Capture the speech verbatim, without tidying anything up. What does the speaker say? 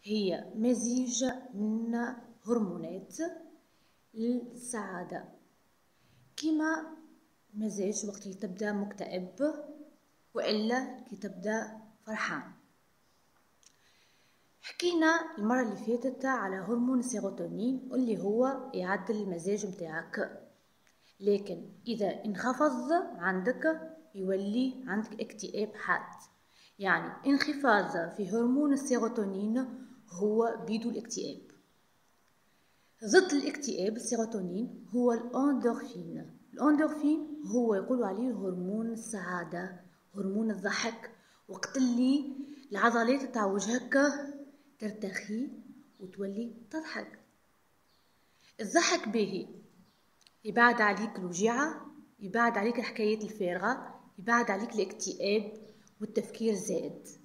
هي مزيج من هرمونات السعادة، كما مزاج وقت اللي تبدا مكتئب والا كي تبدا فرحان. حكينا المرة اللي فاتت على هرمون السيروتونين اللي هو يعدل المزاج متاعك، لكن اذا انخفض عندك يولي عندك اكتئاب حاد. يعني انخفاض في هرمون السيروتونين هو بيدو الاكتئاب. ضد الاكتئاب السيروتونين هو الاندورفين. الاندورفين هو يقولوا عليه هرمون السعادة، هرمون الضحك، وقت اللي العضلات تاع وجهك ترتخي وتولي تضحك. الضحك باهي، يبعد عليك الوجيعة، يبعد عليك الحكايات الفارغة، يبعد عليك الاكتئاب والتفكير الزائد.